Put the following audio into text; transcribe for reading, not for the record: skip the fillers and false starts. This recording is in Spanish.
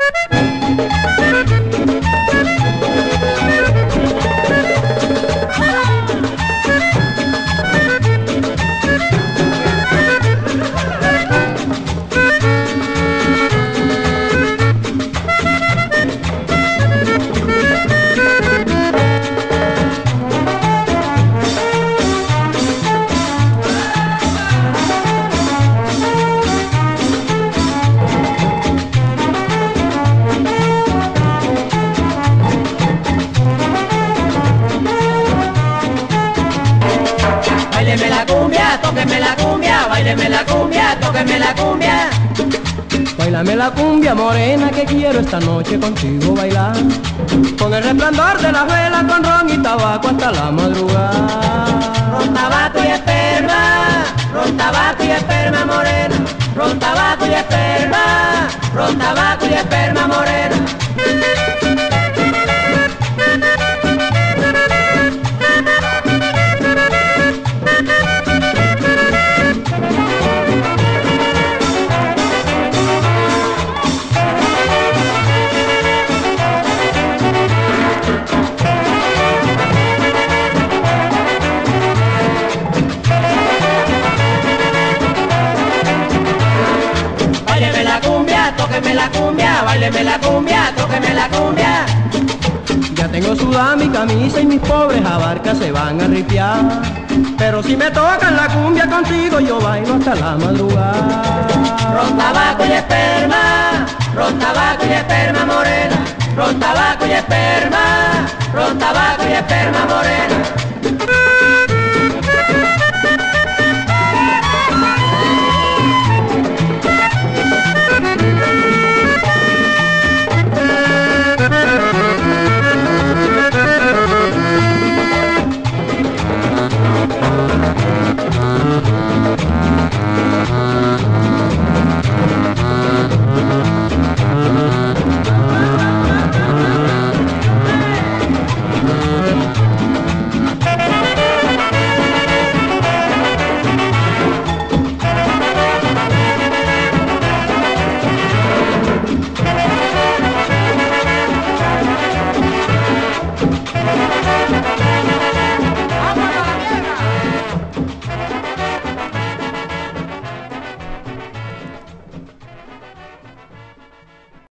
Báileme la cumbia, tóqueme la cumbia, báileme la cumbia, tóqueme la cumbia. Báilame la cumbia morena que quiero esta noche contigo bailar. Con el resplandor de las velas, con ron y tabaco hasta la madrugada. Ron, tabaco y esperma, ron, tabaco y esperma morena. Ron, tabaco y esperma, ron, tabaco y esperma morena. Báileme la cumbia, tóqueme la cumbia, báileme la cumbia, tóqueme la cumbia. Ya tengo sudada mi camisa y mis pobres abarcas se van a ripiar. Pero si me tocan la cumbia contigo yo bailo hasta la madrugada. Ron, tabaco y esperma, ron, tabaco y esperma morena. Ron, tabaco y esperma, ron, tabaco y esperma morena.